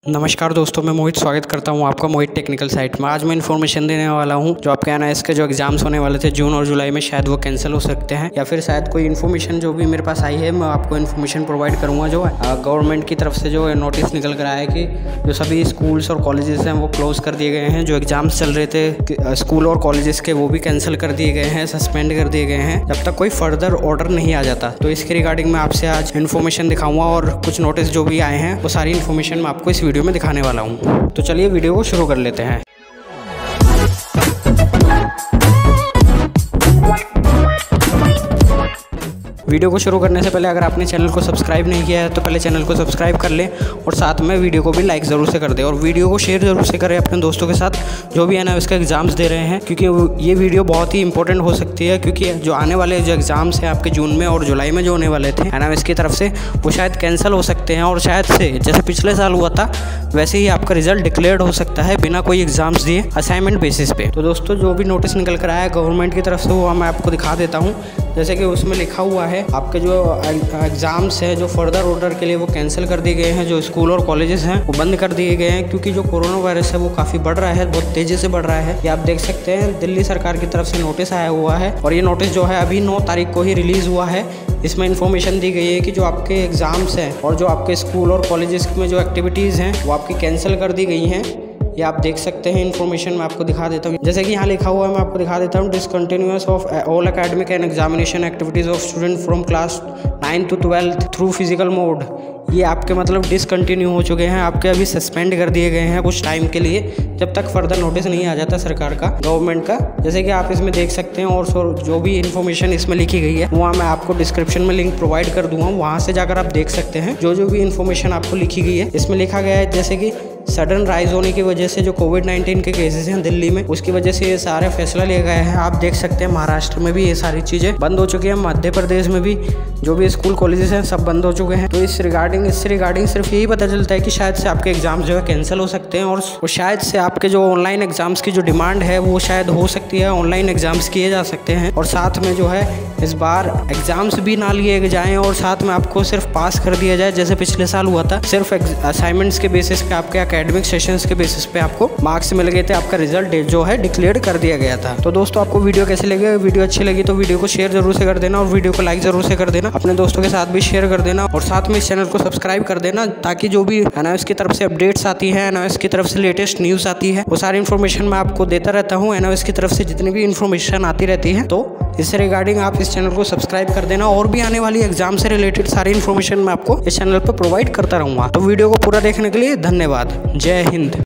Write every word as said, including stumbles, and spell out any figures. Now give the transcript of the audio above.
नमस्कार दोस्तों, मैं मोहित स्वागत करता हूं आपका मोहित टेक्निकल साइट में। आज मैं इन्फॉर्मेशन देने वाला हूं जो आपके एनआईएस के जो एग्जाम्स होने वाले थे जून और जुलाई में, शायद वो कैंसिल हो सकते हैं या फिर शायद कोई इन्फॉर्मेशन जो भी मेरे पास आई है मैं आपको इन्फॉर्मेशन प्रोवाइड करूंगा। जो गवर्नमेंट की तरफ से जो नोटिस निकल कर आया है कि जो सभी स्कूल्स और कॉलेजेस हैं वो क्लोज कर दिए गए हैं। जो एग्जाम्स चल रहे थे स्कूल और कॉलेजेस के वो भी कैंसिल कर दिए गए हैं, सस्पेंड कर दिए गए हैं जब तक कोई फर्दर ऑर्डर नहीं आ जाता। तो इसके रिगार्डिंग मैं आपसे आज इन्फॉर्मेशन दिखाऊंगा और कुछ नोटिस जो भी आए हैं वो सारी इन्फॉर्मेशन मैं आपको इस वीडियो में दिखाने वाला हूँ। तो चलिए वीडियो को शुरू कर लेते हैं। वीडियो को शुरू करने से पहले अगर आपने चैनल को सब्सक्राइब नहीं किया है तो पहले चैनल को सब्सक्राइब कर लें और साथ में वीडियो को भी लाइक ज़रूर से कर दें और वीडियो को शेयर ज़रूर से करें अपने दोस्तों के साथ जो भी है ना इसका एग्ज़ाम्स दे रहे हैं, क्योंकि ये वीडियो बहुत ही इंपॉर्टेंट हो सकती है। क्योंकि जो आने वाले जो एग्ज़ाम्स हैं आपके जून में और जुलाई में जो होने वाले थे है ना इसकी तरफ से, वो शायद कैंसिल हो सकते हैं और शायद से जैसे पिछले साल हुआ था वैसे ही आपका रिजल्ट डिक्लेयर्ड हो सकता है बिना कोई एग्ज़ाम्स दिए, असाइनमेंट बेसिस पे। तो दोस्तों जो भी नोटिस निकल कर आया है गवर्नमेंट की तरफ से वो मैं आपको दिखा देता हूँ। जैसे कि उसमें लिखा हुआ है आपके जो एग्ज़ाम्स हैं जो फर्दर ऑर्डर के लिए वो कैंसिल कर दिए गए हैं। जो स्कूल और कॉलेजेस हैं वो बंद कर दिए गए हैं क्योंकि जो कोरोना वायरस है वो काफ़ी बढ़ रहा है, बहुत तेज़ी से बढ़ रहा है। ये आप देख सकते हैं दिल्ली सरकार की तरफ से नोटिस आया हुआ है और ये नोटिस जो है अभी नौ तारीख को ही रिलीज़ हुआ है। इसमें इन्फॉर्मेशन दी गई है कि जो आपके एग्ज़ाम्स हैं और जो आपके स्कूल और कॉलेजेस में जो एक्टिविटीज़ हैं वो आपकी कैंसिल कर दी गई हैं। ये आप देख सकते हैं इन्फॉर्मेशन मैं आपको दिखा देता हूँ। जैसे कि यहाँ लिखा हुआ है मैं आपको दिखा देता हूँ, discontinuous of all academic and examination activities of student from class nine to twelfth through physical mode. ये आपके मतलब डिसकंटिन्यू हो चुके हैं, आपके अभी सस्पेंड कर दिए गए हैं कुछ टाइम के लिए जब तक फर्दर नोटिस नहीं आ जाता सरकार का, गवर्नमेंट का। जैसे कि आप इसमें देख सकते हैं और जो भी इन्फॉर्मेशन इसमें लिखी गई है वहाँ मैं आपको डिस्क्रिप्शन में लिंक प्रोवाइड कर दूँगा, वहाँ से जाकर आप देख सकते हैं जो जो भी इन्फॉर्मेशन आपको लिखी गई है। इसमें लिखा गया है जैसे कि सडन राइज होने की वजह से जो कोविड नाइन्टीन के केसेस हैं दिल्ली में, उसकी वजह से ये सारे फैसला लिया गया है। आप देख सकते हैं महाराष्ट्र में भी ये सारी चीज़ें बंद हो चुकी हैं, मध्य प्रदेश में भी जो भी स्कूल कॉलेजेस हैं सब बंद हो चुके हैं। तो इस रिगार्डिंग इससे रिगार्डिंग सिर्फ यही पता चलता है कि शायद से आपके एग्जाम्स जो है कैंसिल हो सकते हैं और शायद से आपके जो ऑनलाइन एग्जाम्स की जो डिमांड है वो शायद हो सकती है, ऑनलाइन एग्जाम्स किए जा सकते हैं। और साथ में जो है इस बार एग्जाम्स भी ना लिए जाएँ और साथ में आपको सिर्फ पास कर दिया जाए जैसे पिछले साल हुआ था। सिर्फ असाइनमेंट्स के बेसिस पे, आपके एकेडमिक सेशंस के बेसिस पे आपको मार्क्स मिल गए थे, आपका रिजल्ट जो है डिक्लेयर कर दिया गया था। तो दोस्तों आपको वीडियो कैसे लगे? वीडियो अच्छी लगी तो वीडियो को शेयर जरूर से कर देना और वीडियो को लाइक जरूर से कर देना, अपने दोस्तों के साथ भी शेयर कर देना और साथ में इस चैनल को सब्सक्राइब कर देना ताकि जो भी एनआईएस की तरफ से अपडेट्स आती है, एनआईएस की तरफ से लेटेस्ट न्यूज़ आती है, वो सारी इन्फॉर्मेशन मैं आपको देता रहता हूँ। एनआईएस की तरफ से जितनी भी इन्फॉर्मेशन आती रहती है तो इससे रिगार्डिंग आप इस चैनल को सब्सक्राइब कर देना और भी आने वाली एग्जाम से रिलेटेड सारी इन्फॉर्मेशन मैं आपको इस चैनल पर प्रोवाइड करता रहूँगा। तो वीडियो को पूरा देखने के लिए धन्यवाद। जय हिंद।